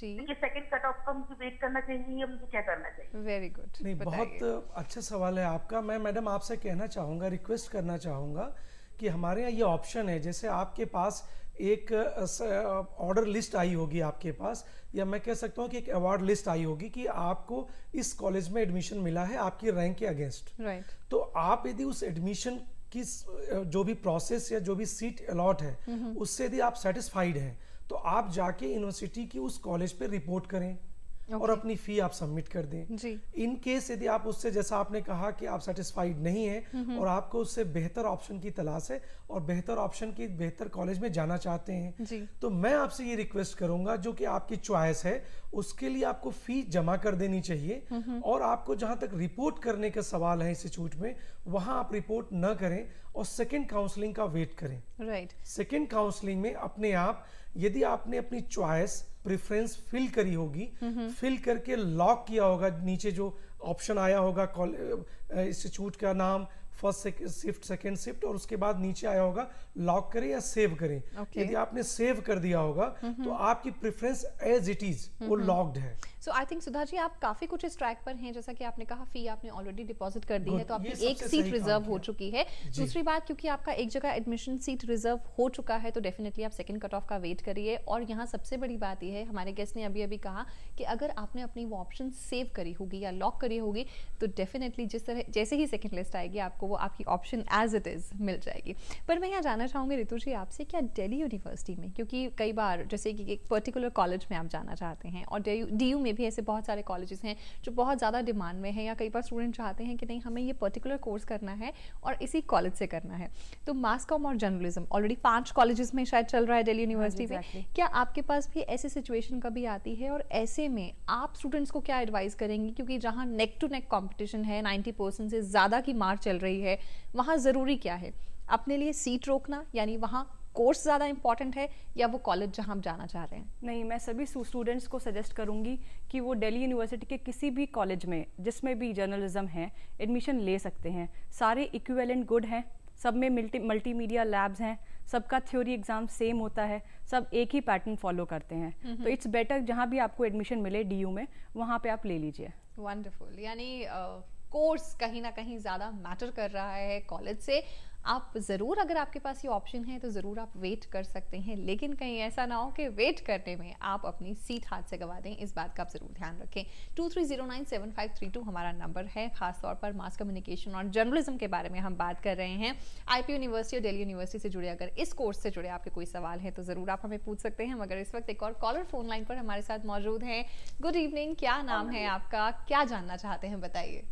देखिए second cut off का मुझे वेट करना चाहिए या मुझे क्या करना चाहिए? Very good. नहीं, बहुत अच्छा सवाल है आपका। मैं मैडम आपसे कहना चाहूँगा, रिक्वेस्ट करना चाहूँगा कि हमारे यहाँ ये ऑप्शन है, जैसे आपके पास एक ऑर्डर लिस्ट आई होगी आपके पास, या मैं कह सकता हूँ कि एक अवार्ड लिस्ट आई होगी कि आपको इस कॉलेज में एडमिशन मिला है आपकी रैंक के अगेंस्ट। राइट। तो आप यदि उस एडमिशन की जो भी प्रोसेस या जो भी सीट अलॉट है उससे यदि आप सेटिस्फाइड हैं तो आप जाके यूनिवर्सिटी की उस कॉलेज पे रिपोर्ट करें और अपनी फी आप सबमिट कर दें जी। इन केस यदि आप उससे, जैसा आपने कहा कि आप सेटिस्फाइड नहीं है और आपको उससे बेहतर ऑप्शन की तलाश है और बेहतर ऑप्शन की बेहतर कॉलेज में जाना चाहते हैं जी। तो मैं आपसे ये रिक्वेस्ट करूंगा, जो कि आपकी चॉइस है, उसके लिए आपको फी जमा कर देनी चाहिए और आपको जहां तक रिपोर्ट करने का सवाल है इंस्टीट्यूट में, वहां आप रिपोर्ट न करें और सेकेंड काउंसलिंग का वेट करें। राइट। सेकेंड काउंसलिंग में अपने आप, यदि आपने अपनी चॉइस प्रेफरेंस फिल करी होगी, फिल करके लॉक किया होगा, नीचे जो ऑप्शन आया होगा इंस्टीट्यूट का नाम, फर्स्ट शिफ्ट, सेकेंड शिफ्ट, और उसके बाद नीचे आया होगा लॉक करें या सेव करें। यदि आपने सेव कर दिया होगा तो आपकी प्रेफरेंस एज इट इज वो लॉक्ड है। So I think Sudha ji आप काफी कुछ इस ट्रैक पर हैं, जैसा कि आपने कहा फी आपने ऑलरेडी डिपॉजिट कर दी है तो आपकी एक सीट रिजर्व हो चुकी है। दूसरी बात, क्योंकि आपका एक जगह एडमिशन सीट रिजर्व हो चुका है तो डेफिनेटली आप सेकंड कट ऑफ का वेट करिए। और यहाँ सबसे बड़ी बात यह है, हमारे गेस्ट ने अभी अभी कहा कि अगर आपने अपनी वो ऑप्शन सेव करी होगी या लॉक करी होगी तो डेफिनेटली जिस तरह जैसे ही सेकंड लिस्ट आएगी आपको वो आपकी ऑप्शन एज इट इज मिल जाएगी। पर मैं यहाँ जानना चाहूंगी रितु जी आपसे, क्या दिल्ली यूनिवर्सिटी में, क्योंकि कई बार जैसे कि एक पर्टिकुलर कॉलेज में आप जाना चाहते हैं और DU में भी ऐसे बहुत सारे कॉलेजेस हैं जो बहुत ज़्यादा डिमांड में है, या कई बार स्टूडेंट चाहते हैं कि नहीं हमें ये पर्टिकुलर कोर्स करना है और इसी कॉलेज से करना है, तो मास कॉम और जर्नलिज्म ऑलरेडी 5 कॉलेजेस में शायद चल रहा है दिल्ली यूनिवर्सिटी में। क्या आपके पास भी ऐसी सिचुएशन कभी आती है और ऐसे में आप स्टूडेंट्स को क्या एडवाइस करेंगे, क्योंकि जहाँ नेक टू नेक कॉम्पिटिशन है, 90% से ज़्यादा की मार चल रही है, वहाँ ज़रूरी क्या है? अपने लिए सीट रोकना, यानी वहाँ कोर्स ज़्यादा इंपॉर्टेंट है, या वो कॉलेज जहां आप जाना चाह रहे हैं? नहीं, मैं सभी स्टूडेंट्स को सजेस्ट करूंगी कि वो दिल्ली यूनिवर्सिटी के किसी भी कॉलेज में जिसमें भी जर्नलिज्म है एडमिशन ले सकते हैं। सारे इक्विवेलेंट गुड हैं, सब में मल्टीमीडिया लैब्स हैं, सबका थ्योरी एग्जाम सेम होता है, सब एक ही पैटर्न फॉलो करते हैं। तो इट्स बेटर जहां भी आपको एडमिशन मिले DU में वहां पे आप ले लीजिए। वंडरफुल। यानी कोर्स कहीं ना कहीं ज़्यादा मैटर कर रहा है कॉलेज से। आप ज़रूर, अगर आपके पास ये ऑप्शन है तो ज़रूर आप वेट कर सकते हैं, लेकिन कहीं ऐसा ना हो कि वेट करने में आप अपनी सीट हाथ से गवा दें, इस बात का आप ज़रूर ध्यान रखें। 23097532 हमारा नंबर है। खासतौर पर मास कम्युनिकेशन और जर्नलिज्म के बारे में हम बात कर रहे हैं। IP यूनिवर्सिटी और दिल्ली यूनिवर्सिटी से जुड़े, अगर इस कोर्स से जुड़े आपके कोई सवाल है तो ज़रूर आप हमें पूछ सकते हैं। मगर इस वक्त एक और कॉलर फोन लाइन पर हमारे साथ मौजूद हैं। गुड इवनिंग, क्या नाम है आपका, क्या जानना चाहते हैं, बताइए।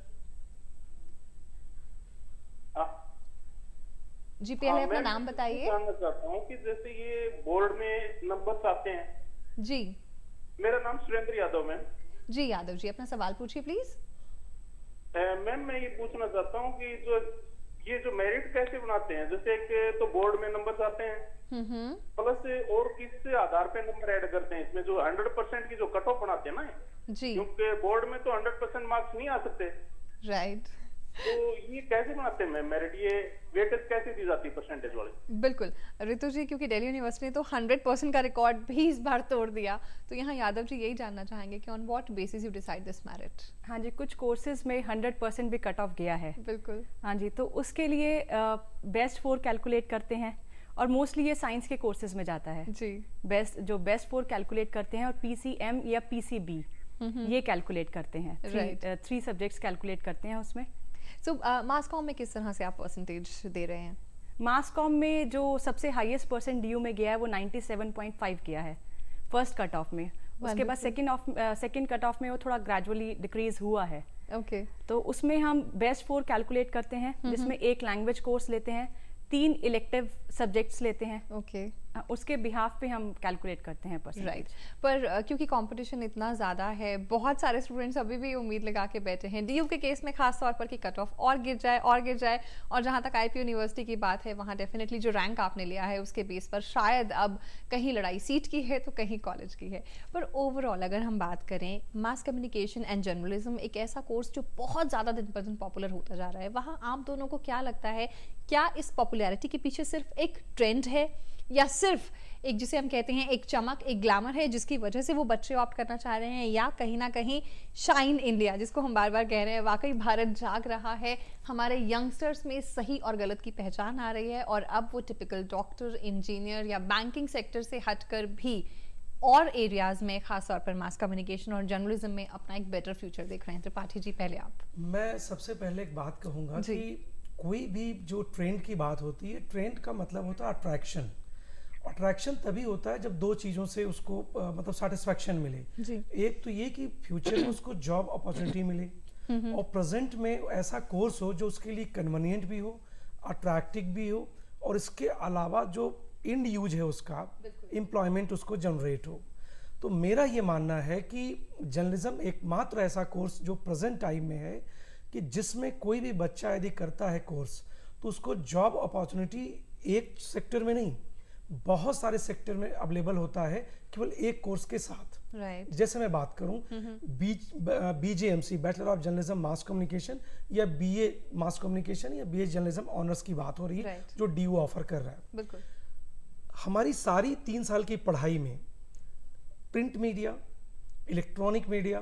जी, पहले अपना नाम बताइए। जानना चाहता हूँ कि जैसे ये बोर्ड में नंबर्स आते हैं। जी, मेरा नाम सुरेंद्र यादव मैम। जी यादव जी, अपना सवाल पूछिए प्लीज। मैम मैं ये पूछना चाहता हूँ कि जो मेरिट कैसे बनाते हैं, जैसे एक तो बोर्ड में नंबर्स आते हैं प्लस और किस आधार पे नंबर ऐड करते हैं इसमें, जो 100% की जो कट ऑफ बनाते हैं ना जी, क्योंकि बोर्ड में तो 100% मार्क्स नहीं आ सकते। राइट। तो ये कैसे बनाते हैं मेरिट, ये वेटेज कैसे दी जाती है परसेंटेज वाले? बिल्कुल रितु जी, क्योंकि दिल्ली यूनिवर्सिटी ने तो 100% का रिकॉर्ड भी इस बार तोड़ दिया, तो यहाँ यादव जी यही जानना चाहेंगे कि on what basis you decide this merit? हाँ जी, कुछ कोर्सेज में 100% भी कट ऑफ गया है। बिल्कुल। हाँ जी, तो उसके लिए बेस्ट 4 कैलकुलेट करते हैं और मोस्टली ये साइंस के कोर्सेज में जाता है जी। बेस्ट 4 कैलकुलेट करते हैं और PCM या PCB ये कैलकुलेट करते हैं। 3 सब्जेक्ट्स कैलकुलेट करते हैं उसमें। सो मास कॉम में किस तरह से आप परसेंटेज दे रहे हैं? मास कॉम में जो सबसे हाईएस्ट परसेंट DU में गया है वो 97.5 गया है फर्स्ट कट ऑफ में। उसके बाद सेकंड कट ऑफ में वो थोड़ा ग्रेजुअली डिक्रीज हुआ है। ओके। तो उसमें हम बेस्ट 4 कैलकुलेट करते हैं, जिसमें 1 लैंग्वेज कोर्स लेते हैं, 3 इलेक्टिव सब्जेक्ट्स लेते हैं। ओके। उसके बिहाफ पे हम कैलकुलेट करते हैं परसेंटेज। राइट। पर क्योंकि कंपटीशन इतना ज़्यादा है, बहुत सारे स्टूडेंट्स अभी भी उम्मीद लगा के बैठे हैं DU के केस में खास तौर पर कि कट ऑफ और गिर जाए और गिर जाए, और जहाँ तक IP यूनिवर्सिटी की बात है वहाँ डेफिनेटली जो रैंक आपने लिया है उसके बेस पर शायद अब कहीं लड़ाई सीट की है तो कहीं कॉलेज की है। पर ओवरऑल अगर हम बात करें, मास कम्युनिकेशन एंड जर्नलिज्म एक ऐसा कोर्स जो बहुत ज़्यादा दिन पर दिन पॉपुलर होता जा रहा है, वहाँ आप दोनों को क्या लगता है, क्या इस पॉपुलैरिटी के पीछे सिर्फ एक ट्रेंड है या सिर्फ एक जिसे हम कहते हैं एक चमक, एक ग्लैमर है जिसकी वजह से वो बच्चे ऑप्ट करना चाह रहे हैं, या कहीं ना कहीं शाइन इंडिया जिसको हम बार बार कह रहे हैं, वाकई भारत जाग रहा है, हमारे यंगस्टर्स में सही और गलत की पहचान आ रही है और अब वो टिपिकल डॉक्टर, इंजीनियर या बैंकिंग सेक्टर से हटकर भी और एरियाज में खासतौर पर मास कम्युनिकेशन और जर्नलिज्म में अपना एक बेटर फ्यूचर देख रहे हैं। त्रिपाठी जी पहले आप। मैं सबसे पहले एक बात कहूँगा कि कोई भी जो ट्रेंड की बात होती है, ट्रेंड का मतलब होता है अट्रैक्शन। अट्रैक्शन तभी होता है जब दो चीज़ों से उसको मतलब सेटिस्फैक्शन मिले जी। एक तो ये कि फ्यूचर में उसको जॉब अपॉर्चुनिटी मिले और प्रेजेंट में ऐसा कोर्स हो जो उसके लिए कन्वीनियंट भी हो, अट्रैक्टिव भी हो और इसके अलावा जो इंड यूज है उसका एम्प्लॉयमेंट उसको जनरेट हो। तो मेरा ये मानना है कि जर्नलिज्म एकमात्र ऐसा कोर्स जो प्रेजेंट टाइम में है कि जिसमें कोई भी बच्चा यदि करता है कोर्स तो उसको जॉब अपॉर्चुनिटी एक सेक्टर में नहीं, बहुत सारे सेक्टर में अवेलेबल होता है केवल एक कोर्स के साथ। जैसे मैं बात करूं BJMC bachelor of journalism mass communication या BA मास कम्युनिकेशन या BA जर्नलिज्म ऑनर्स की बात हो रही है जो DU ऑफर कर रहा है। बिल्कुल। हमारी सारी 3 साल की पढ़ाई में print media, electronic media,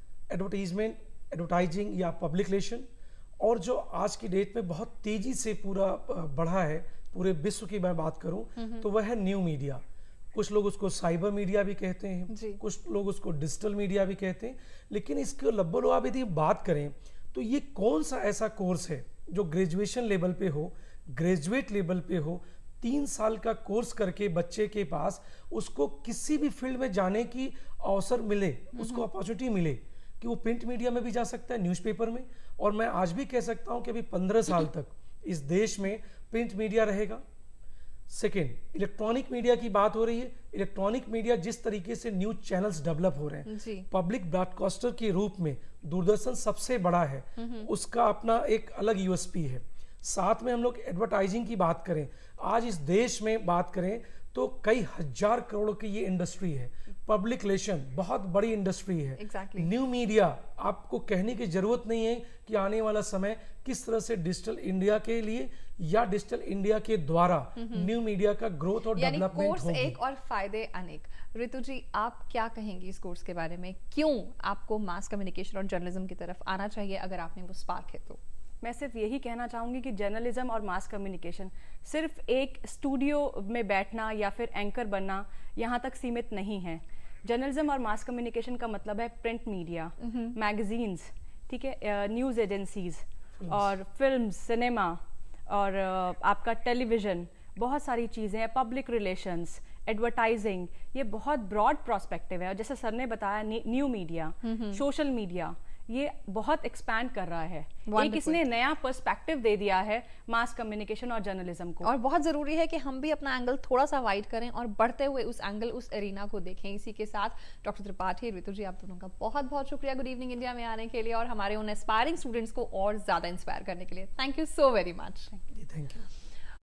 advertising या पब्लिक रिलेशन और जो आज की डेट में बहुत तेजी से पूरा बढ़ा है पूरे विश्व की मैं बात करूं तो वह है न्यू मीडिया। कुछ लोग उसको साइबर मीडिया भी कहते हैं, कुछ लोग उसको डिजिटल मीडिया भी कहते हैं। लेकिन इसके लब्बो-लुआब यदि बात करें तो ये कौन सा ऐसा कोर्स है जो ग्रेजुएशन लेवल पे हो, ग्रेजुएट लेवल पे हो, 3 साल का कोर्स करके बच्चे के पास उसको किसी भी फील्ड में जाने की अवसर मिले, उसको अपॉर्चुनिटी मिले कि वो प्रिंट मीडिया में भी जा सकता है, न्यूज़पेपर में। और मैं आज भी कह सकता हूं कि अभी 15 साल तक इस देश में प्रिंट मीडिया रहेगा। सेकेंड, इलेक्ट्रॉनिक मीडिया की बात हो रही है। इलेक्ट्रॉनिक मीडिया जिस तरीके से न्यूज चैनल्स डेवलप हो रहे हैं, पब्लिक ब्रॉडकास्टर के रूप में दूरदर्शन सबसे बड़ा है, उसका अपना एक अलग यूएसपी है। साथ में हम लोग एडवर्टाइजिंग की बात करें, आज इस देश में बात करें तो कई हजार करोड़ की ये इंडस्ट्री है। पब्लिक रिलेशन बहुत बड़ी इंडस्ट्री है। न्यू मीडिया आपको कहने की जरूरत नहीं है कि आने वाला समय किस तरह से डिजिटल इंडिया के लिए या डिजिटल इंडिया के द्वारा न्यू मीडिया का ग्रोथ और डेवलपमेंट होगी। एक और फायदे अनेक। ऋतु जी, आप क्या कहेंगी इस कोर्स के बारे में? क्यों आपको मास कम्युनिकेशन और जर्नलिज्म की तरफ आना चाहिए अगर आपने वो स्पार्क है तो? मैं सिर्फ यही कहना चाहूँगी कि जर्नलिज्म और मास कम्युनिकेशन सिर्फ एक स्टूडियो में बैठना या फिर एंकर बनना यहाँ तक सीमित नहीं है। जर्नलिज्म और मास कम्युनिकेशन का मतलब है प्रिंट मीडिया, मैगजीन्स, ठीक है, न्यूज़ एजेंसीज और फिल्म, सिनेमा और आपका टेलीविज़न, बहुत सारी चीज़ें हैं, पब्लिक रिलेशंस, एडवर्टाइजिंग, ये बहुत ब्रॉड प्रोस्पेक्टिव है। और जैसे सर ने बताया न्यू मीडिया, सोशल मीडिया, ये बहुत एक्सपैंड कर रहा है। एक इसने नया पर्सपेक्टिव दे दिया है मास कम्युनिकेशन और जर्नलिज्म को। और बहुत जरूरी है कि हम भी अपना एंगल थोड़ा सा वाइड करें और बढ़ते हुए उस एंगल, उस एरिना को देखें। इसी के साथ डॉक्टर त्रिपाठी, ऋतु जी, आप दोनों का बहुत बहुत शुक्रिया गुड इवनिंग इंडिया में आने के लिए और हमारे उन एस्पायरिंग स्टूडेंट्स को और ज्यादा इंस्पायर करने के लिए। Thank you so very much. Thank you.